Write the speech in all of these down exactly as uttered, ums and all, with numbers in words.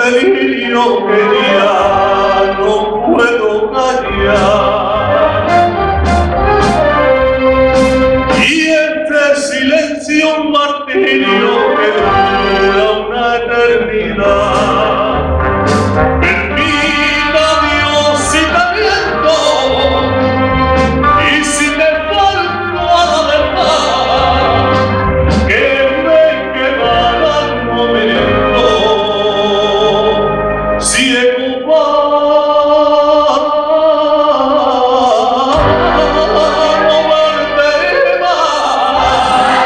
delirio que ya no puedo callar. Y este silencio un martirio que dura una eternidad. Permita Dios si te miento y si me falto a la verdad, que me quedarán momentos ciego para no verte más.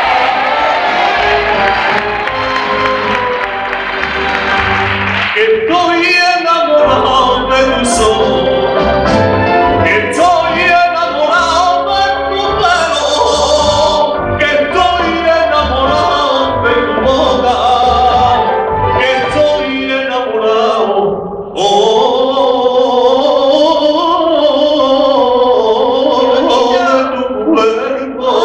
Que estoy enamorado de tus ojos, que estoy enamorado de tu pelo, que estoy enamorado de tu boca, que estoy enamorado oh, de tu cuerpo.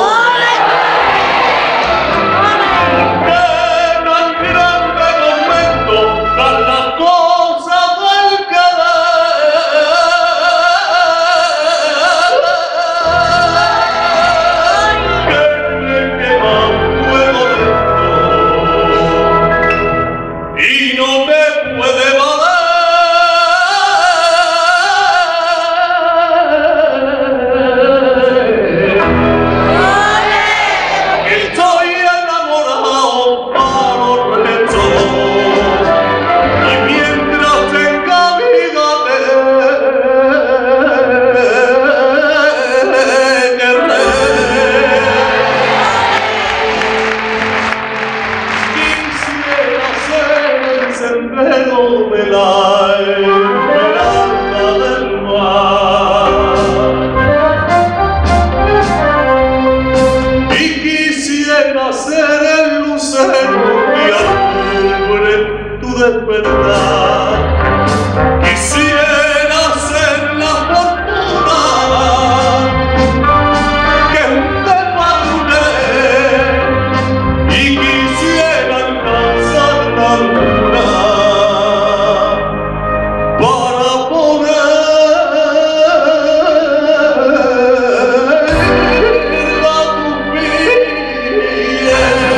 Sendero de la esperanza del mar, y quisiera ser el lucero que alumbre tu despertar. Quisiera ser la fortuna que te madure y quisiera alcanzar la luna para poder a tu piel.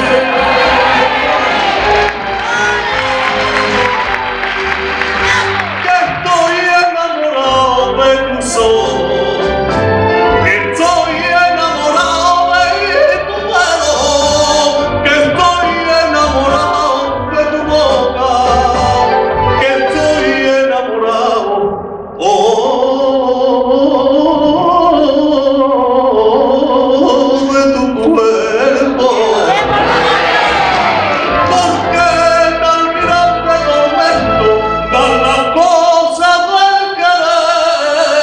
Que estoy enamorado de tus ojos, que estoy enamorado de tu pelo, que estoy enamorado de tu boca, que estoy enamorado oh, de tu cuerpo. Porque tan grande tormento dan las cosas del querer,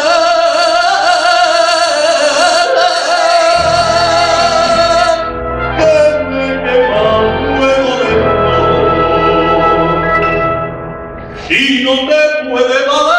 que me quema fuego lento y no te puede valer.